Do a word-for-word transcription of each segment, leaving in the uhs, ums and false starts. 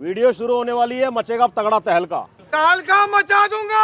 Video शुरू होने वाली है, मचेगा तगड़ा तहलका। तहलका मचा दूंगा।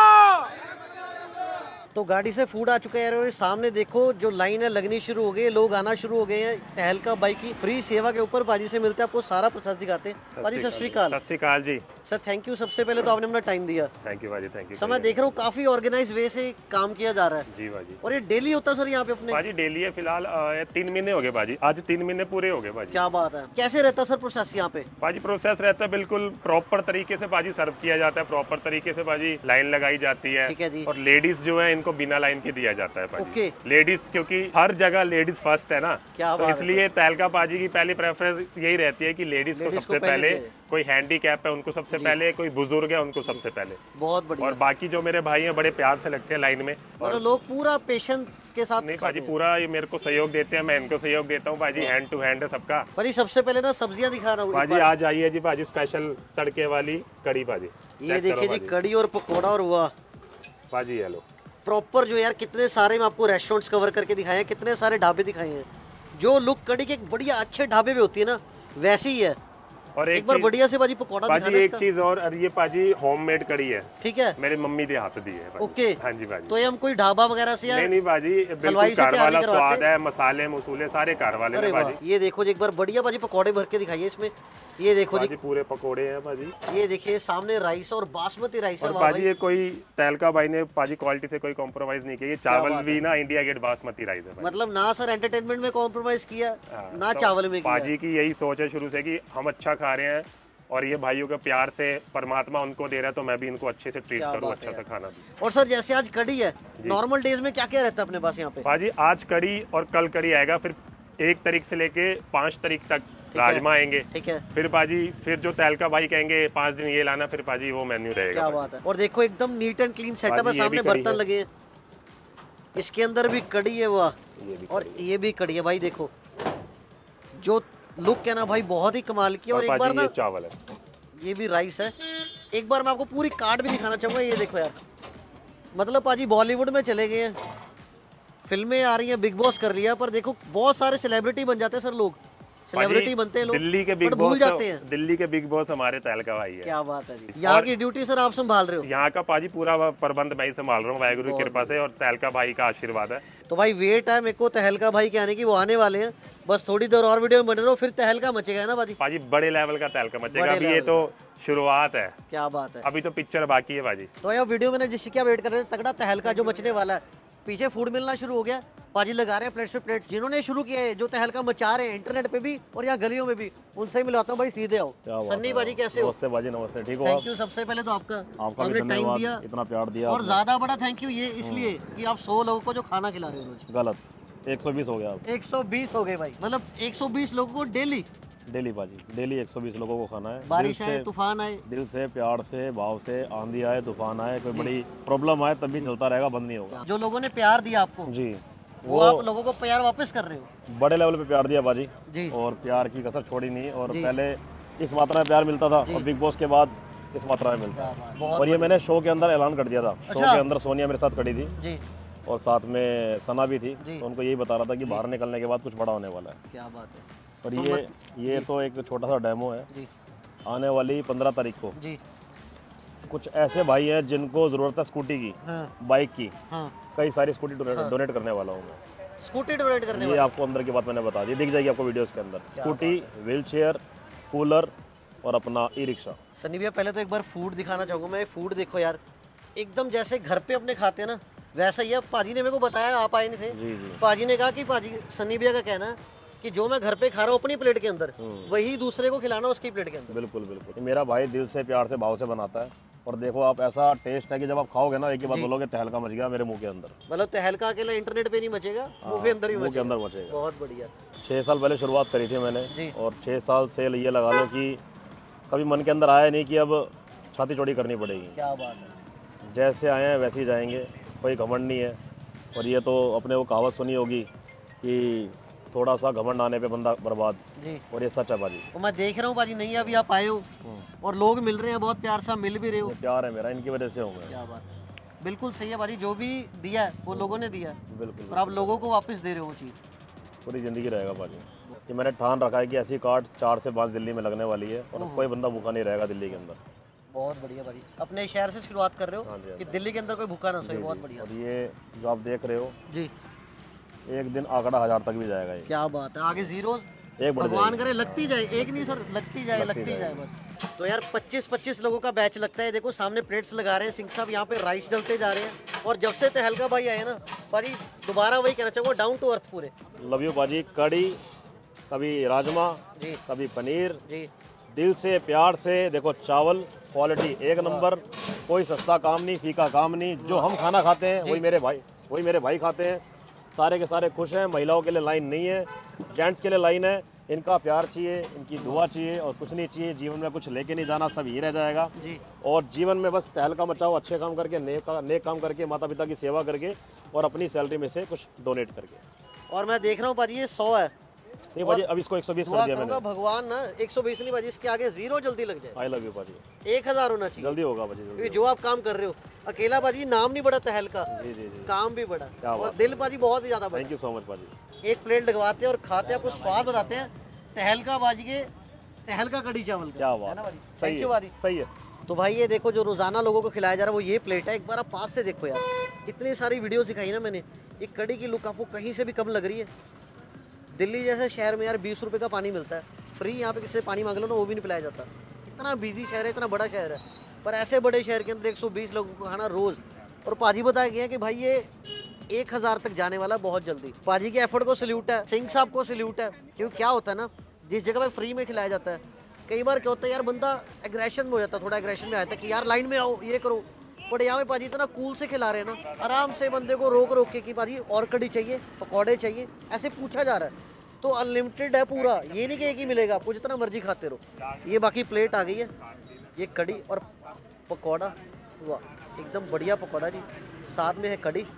तो गाड़ी से फूड आ चुका है और सामने देखो जो लाइन है लगनी शुरू हो गई है, लोग आना शुरू हो गए हैं। तहलका बाइक की फ्री सेवा के ऊपर बाजी से मिलता है, आपको सारा प्रोसेस दिखाते हैं। बाजी सत श्री अकाल। सत श्री अकाल जी सर, थैंक यू सबसे पहले तो आपने अपना टाइम दिया। थैंक यू बाजी, थैंक यू। समय देख रहा हूँ काफी ऑर्गेनाइज वे से काम किया जा रहा है। जी बाजी। और ये डेली होता है सर यहाँ पे अपने? बाजी डेली है फिलहाल, तीन महीने हो गए बाजी, आज तीन महीने पूरे हो गए बाजी। क्या बात है। कैसे रहता है सर प्रोसेस यहाँ पे? बाजी प्रोसेस रहता है बिल्कुल प्रॉपर तरीके से बाजी, सर्व किया जाता है प्रॉपर तरीके से बाजी, लाइन लगाई जाती है। ठीक है जी। और लेडीज जो है इनको बिना लाइन के दिया जाता है बाजी। ओके। लेडीज क्योंकि हर जगह लेडीज फर्स्ट है ना, क्या तो इसलिए तहलका बाजी की पहली प्रेफरेंस यही रहती है कि लेडीज को सबसे पहले, कोई हैंडीकैप है उनको सबसे पहले, कोई बुजुर्ग है उनको सबसे पहले। बहुत बढ़िया। और बाकी जो मेरे भाई हैं बड़े प्यार से लगते हैं लाइन में, और लोग पूरा पेशेंस के साथ। नहीं बाजी पूरा ये मेरे को सहयोग देते हैं, मैं इनको सहयोग देता हूँ बाजी, हैंड टू हैंड है सबका। भाजी सबसे पहले ना सब्जियां दिखा रहा हूँ बाजी। आज आई है जी बाजी स्पेशल तड़के वाली कड़ी बाजी। ये देखिए जी, कड़ी और पकौड़ा और वाह बाजी। हेलो प्रॉपर जो यार कितने सारे मैं आपको रेस्टोरेंट्स कवर करके दिखाए हैं, कितने सारे ढाबे दिखाए हैं। जो लुक कड़ी के एक बढ़िया अच्छे ढाबे में होती है ना, वैसी ही है। और एक, एक बार बढ़िया से बाजी पकौड़ा बाजी एक चीज और, ये बाजी होममेड कड़ी है। ठीक है, मेरी मम्मी के हाथ दी है। ओके। हाँ जी बाजी। तो ये हम कोई ढाबा वगैरह से नहीं नहीं बाजी, बिल्कुल घर वाला स्वाद है, मसाले मसूले सारे घर वाले हैं बाजी। ये देखो जी एक बार बढ़िया बाजी पकौड़े भर के दिखाइए इसमें। ये देखो जी पूरे पकोड़े हैं बाजी। ये देखिए सामने राइस और बासमती राइस है बाजी। ये कोई तहलका भाई ने बाजी क्वालिटी से कोई कॉम्प्रोमाइज नहीं किया। ये चावल भी ना इंडिया गेट बासमती राइस है। मतलब ना सर एंटरटेनमेंट में कॉम्प्रोमाइज किया, ना चावल में किया। बाजी की यही सोच है शुरू से कि हम अच्छा खा रहे हैं और ये भाइयों के प्यार से परमात्मा उनको दे रहा है, तो मैं भी इनको अच्छे से ट्रीट करूँ, अच्छा सा खाना भी। और सर जैसे आज कड़ी है, नॉर्मल डेज में क्या क्या रहता है अपने पास यहाँ पे? बाजी आज कड़ी और कल कड़ी आएगा, फिर एक तारीख से लेके पाँच तारीख तक राजमा आएंगे। ठीक है। फिर बाजी फिर जो तहलका भाई कहेंगे पाँच दिन ये लाना, फिर बाजी वो मेन्यू रहेगा। क्या बात है। और देखो एकदम नीट एंड क्लीन सेटअप है, सामने बर्तन लगे हैं, इसके अंदर भी कड़ी है वाह। और ये भी कड़ी है भाई, देखो जो लुक है ना भाई बहुत ही कमाल की। और एक बार ना चावल है, ये भी राइस है। एक बार मैं आपको पूरी कार्ड भी दिखाना चाहूंगा। ये देखो यार, मतलब पाजी बॉलीवुड में चले गए हैं, फिल्में आ रही हैं, बिग बॉस कर लिया, पर देखो बहुत सारे सेलिब्रिटी बन जाते हैं सर, लोग सेलिब्रिटी बनते हैं लोग, दिल्ली के बिग भूल बॉस जाते हैं। दिल्ली के बिग बॉस हमारे तहलका भाई है। क्या बात है जी। यहाँ की ड्यूटी सर आप संभाल रहे हो? यहाँ का पाजी पूरा प्रबंध मैं ही संभाल रहा हूँ वाहिगुरु की कृपा से, और तहलका भाई का आशीर्वाद है। तो भाई वेट है मेरे को तहलका भाई के आने की, वो आने वाले हैं, बस थोड़ी देर और वीडियो में बने रहो, फिर तहलका मचेगा ना बाजी। बाजी बड़े लेवल का तहलका मचेगा, अभी ये तो शुरुआत है। क्या बात है, अभी तो पिक्चर बाकी है बाजी। तो यार वीडियो में जिसकी क्या वेट कर रहे थे, तगड़ा तहलका जो मचने वाला है। पीछे फूड मिलना शुरू हो गया, पाजी लगा रहे हैं प्लेट्स पे प्लेट्स। जिन्होंने शुरू किया है, जो तहलका मचा रहे हैं इंटरनेट पे भी और यहाँ गलियों में भी, उनसे ही मिलाता हूँ भाई। सीधे आओ। सन्नी बाजी कैसे हो? नमस्ते बाजी, नमस्ते। ठीक हो? थैंक यू सबसे पहले तो आपका, आपने टाइम दिया, इतना प्यार दिया। और ज्यादा बड़ा थैंक यू ये इसलिए कि आप सौ लोगों को जो खाना खिला रहे हो रोज। गलत, एक सौ बीस हो गया। एक सौ बीस हो गए भाई, मतलब एक सौ बीस लोगों को डेली डेली बाजी, डेली एक सौ बीस लोगों को खाना है। बारिश आए, तूफान आए, दिल से, प्यार से, भाव से, आंधी आए, तूफान आए, कोई बड़ी प्रॉब्लम आए, तब भी चलता रहेगा, बंद नहीं होगा। जो लोगों ने प्यार दिया आपको जी, वो आप लोगों को प्यार वापस कर रहे हो। बड़े लेवल पे प्यार दिया बाजी जी, और प्यार की कसर छोड़ी नहीं। और पहले इस मात्रा में प्यार मिलता था और बिग बॉस के बाद इस मात्रा में मिलता है। और ये मैंने शो के अंदर ऐलान कर दिया था। शो के अंदर सोनिया मेरे साथ खड़ी थी जी, और साथ में सना भी थी, तो उनको यही बता रहा था कि बाहर निकलने के बाद कुछ बड़ा होने वाला है। क्या बात है। और ये ये तो एक छोटा सा डेमो है जी। आने वाली पंद्रह तारीख को जी कुछ ऐसे भाई हैं जिनको जरूरत है स्कूटी की, हाँ, बाइक की, हाँ, कई सारी स्कूटी हाँ, डोनेट करने वाला हूँ मैं। स्कूटी डोनेट करने ये आपको अंदर की बात मैंने बता दी, दिख जाएगी आपको वीडियोस के अंदर। स्कूटी, व्हील चेयर, कूलर और अपना ई रिक्शा। सनी भैया पहले तो एक बार फूड दिखाना चाहूँगा मैं। फूड देखो यार, एकदम जैसे घर पे अपने खाते हैं ना वैसा ही है। पाजी ने मेरे को बताया, आप आए नहीं थे जी जी। पाजी ने कहा कि पाजी सनी भैया का कहना है कि जो मैं घर पे खा रहा हूँ अपनी प्लेट के अंदर, वही दूसरे को खिलाना उसकी प्लेट के अंदर। बिल्कुल बिल्कुल, मेरा भाई दिल से, प्यार से, भाव से बनाता है। और देखो आप, ऐसा टेस्ट है कि जब आप खाओगे ना, एक ही बात बोलोगे तहलका मच गया मेरे मुंह के अंदर। मतलब तहलका अकेला इंटरनेट पे नहीं मचेगा, मुंह के अंदर ही मुंह के अंदर मचेगा। बहुत बढ़िया। छः साल पहले शुरुआत करी थी मैंने, और छः साल से ये लगा लो कि कभी मन के अंदर आया नहीं कि अब छाती चौड़ी करनी पड़ेगी। क्या बात है। जैसे आए हैं वैसे ही जाएंगे, कोई घमंड नहीं है। और ये तो अपने वो कहावत सुनी होगी कि थोड़ा सा घमंड आने पे बंदा बर्बाद जी, और ये सच है बाजी। तो मैं देख रहा हूँ बाजी, नहीं अभी आप आए हो और लोग मिल रहे हैं, बहुत प्यार से मिल भी रहे हो। प्यार है मेरा, इनकी वजह से हूँ मैं। क्या बात है, बिल्कुल सही है बाजी। जो भी दिया है वो लोगों ने दिया है, बिल्कुल, और आप लोगों को वापस दे रहे हो वो चीज़। पूरी जिंदगी रहेगा बाजी। कि मैंने ठान रखा है कि ऐसी कार्ड चार से पाँच दिल्ली में लगने वाली है और कोई बंदा भूखा नहीं रहेगा दिल्ली के अंदर। बहुत बढ़िया भाई, अपने शहर से शुरुआत कर रहे हो हाँ जी, हाँ कि दिल्ली के अंदर कोई भूखा ना सोए। बहुत बढ़िया और ये जो आप देख रहे हो जी, एक दिन आंकड़ा हजार तक भी जाएगा ये। क्या बात है, आगे जीरोस एक बढ़ भगवान जाएगी। करे लगती जाए, एक नहीं सर, लगती जाए लगती लगती जाए जाए। बस। तो यार पच्चीस पच्चीस लोगों का बैच लगता है। देखो सामने प्लेट्स लगा रहे हैं सिंह साहब, यहाँ पे राइस डलते जा रहे हैं। और जब से तहलका भाई आए ना भाई, दोबारा वही कहना चाहूँगा, डाउन टू अर्थ पूरे। लव यू पाजी। कड़ी, कभी राजमा, जी कभी पनीर, जी दिल से प्यार से। देखो चावल क्वालिटी एक नंबर, कोई सस्ता काम नहीं, फीका काम नहीं। जो हम खाना खाते हैं वही मेरे भाई वही मेरे भाई खाते हैं। सारे के सारे खुश हैं। महिलाओं के लिए लाइन नहीं है, जेंट्स के लिए लाइन है। इनका प्यार चाहिए, इनकी दुआ चाहिए और कुछ नहीं चाहिए। जीवन में कुछ लेके नहीं जाना, सब यही रह जाएगा जी। और जीवन में बस तहलका मचाओ, अच्छे काम करके, नेक नेक काम करके, माता पिता की सेवा करके और अपनी सैलरी में से कुछ डोनेट करके। और मैं देख रहा हूँ भाजी ये सौ है, नहीं भाजी, अब इसको एक सौ बीस कर दुआ दिया करूंगा मैंने। भगवान ना एक सौ बीस नहीं भाजी, इसके आगे जीरो जल्दी लग जाए। आई लव यू भाजी। एक हजार होना चाहिए, जल्दी होगा भाजी, क्योंकि जल्दी। जो आप काम कर रहे हो अकेला भाजी, नाम नहीं बड़ा तहलका, जी जी जी, काम भी बड़ा क्या और बात दिल भाजी बहुत ही ज्यादा बड़ा। थैंक यू सो मच भाजी। एक प्लेट लगवाते हैं और खाते हैं, आपको स्वाद बताते हैं तहलका बाजी के, तहलका कड़ी चावल का। क्या है बात ना भाजी? सही थैंक यू है, भाजी। सही है। तो भाई ये देखो जो रोजाना लोगों को खिलाया जा रहा है वो ये प्लेट है। एक बार आप पास से देखो यार, इतनी सारी वीडियोस दिखाई ना मैंने, ये कड़ी की लुक आपको कहीं से भी कम लग रही है। दिल्ली जैसे शहर में यार बीस रुपए का पानी मिलता है फ्री, यहाँ पे किसी से पानी मांग लो ना वो भी नहीं पिलाया जाता। इतना बिजी शहर है, इतना बड़ा शहर है, पर ऐसे बड़े शहर के अंदर एक सौ बीस लोगों को खाना रोज। और पाजी बताया गया कि भाई ये एक हजार तक जाने वाला बहुत जल्दी। पाजी के एफर्ट को सल्यूट है, सिंह साहब को सल्यूट है। क्योंकि क्या होता है ना, जिस जगह पे फ्री में खिलाया जाता है, कई बार क्या होता है यार बंदा एग्रेशन में हो जाता है, थोड़ा एग्रेशन में आता है कि यार लाइन में आओ ये करो। बट यहाँ पे पाजी इतना कूल से खिला रहे हैं ना, आराम से बंदे को रोक रोक के कि पाजी और कड़ी चाहिए, पकौड़े चाहिए, ऐसे पूछा जा रहा है। तो अनलिमिटेड है पूरा, ये नहीं कि एक ही मिलेगा आपको, जितना मर्जी खाते रहो। ये बाकी प्लेट आ गई है, ये कड़ी और पकौड़ा, वाह एकदम बढ़िया पकौड़ा जी, साथ में है कड़ी।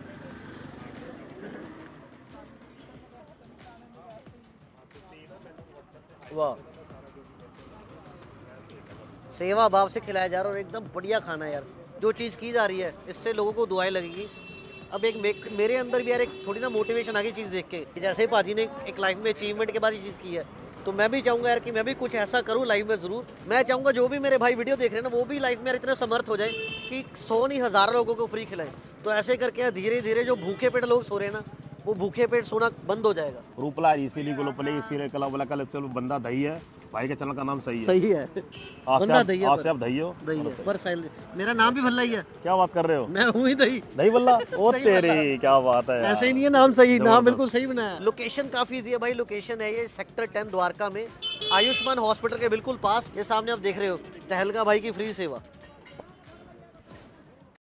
वाह, सेवा भाव से खिलाया जा रहा है और एकदम बढ़िया खाना है यार। जो चीज़ की जा रही है इससे लोगों को दुआएं लगेगी। अब एक मे, मेरे अंदर भी यार एक थोड़ी ना मोटिवेशन आ गई चीज़ देख के, जैसे पाजी ने एक लाइफ में अचीवमेंट के बाद ये चीज़ की है, तो मैं भी चाहूँगा यार कि मैं भी कुछ ऐसा करूँ लाइफ में ज़रूर। मैं चाहूँगा जो भी मेरे भाई वीडियो देख रहे हैं ना, वो भी लाइफ में यार इतने समर्थ हो जाए कि सौ नहीं हज़ार लोगों को फ्री खिलाएं। तो ऐसे करके धीरे धीरे जो भूखे पेट लोग सो रहे हैं ना, वो भूखे पेट सोना बंद हो जाएगा। रूपला इसीलिए गोलोपले इसीलिए कला बोला कल चलो बंदा दही है, भाई के चैनल का नाम सही है। सही है, आज से बंदा आप- दही है आज पर- से आप दही हो। दही है पर साइल, मेरा नाम भी भल्ला ही है, क्या बात कर रहे हो? मैं हूँ ही दही। दही बल्ला, ओ दही तेरी क्या बात है यार। ऐसे ही नहीं है नाम सही, नाम जबरदस्त। बिल्कुल सही बनाया। लोकेशन काफी इजी है भाई, लोकेशन है ये सेक्टर टेन द्वारका में, आयुष्मान हॉस्पिटल के बिल्कुल पास। ये सामने आप देख रहे हो तहलका भाई की फ्री सेवा।